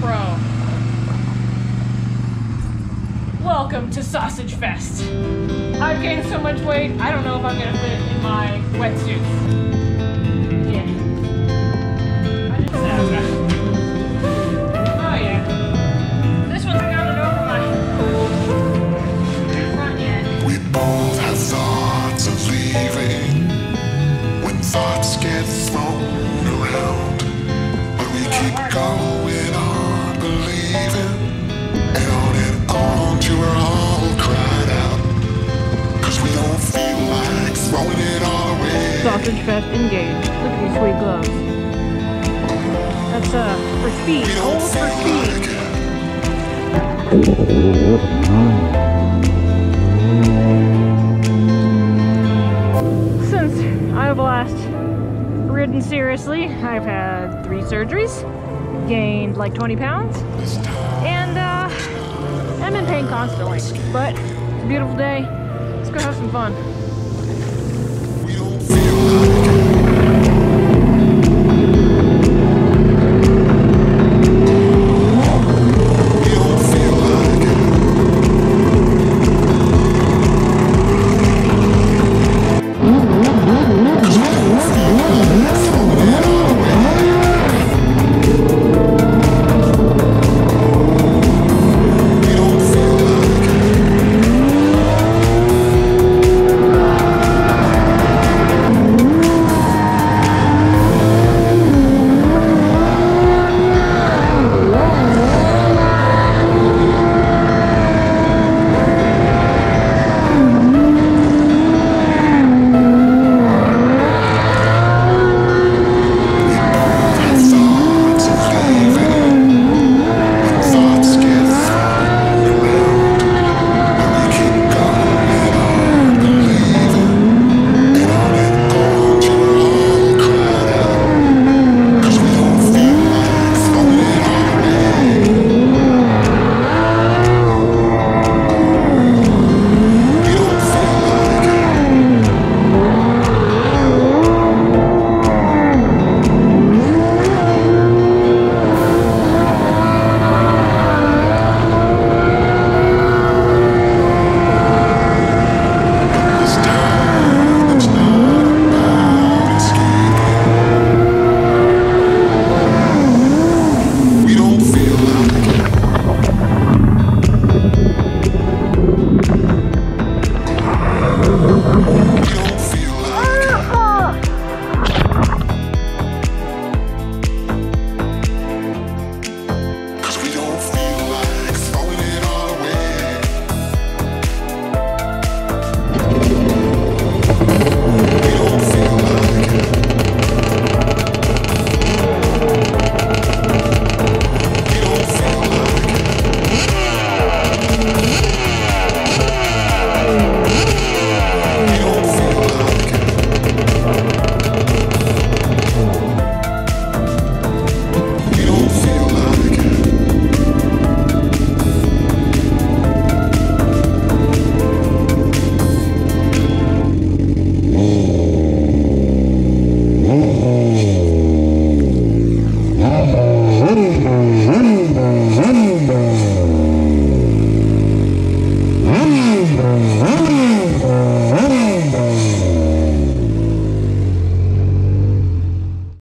Bro. Welcome to Sausage Fest. I've gained so much weight, I don't know if I'm gonna fit in my wetsuit. Yeah. I just have that. Oh yeah. This one's got it over my front yet. We both have thoughts of leaving when thoughts get thrown around. But we keep going on believing. You were all cried out, 'cause we don't feel like throwing it all away. Sausage Fest engaged. Look at these sweet gloves. That's for speed. Hold for speed. Since I've last ridden seriously, I've had 3 surgeries, gained like 20 pounds, and I'm in pain constantly, but it's a beautiful day. Let's go have some fun.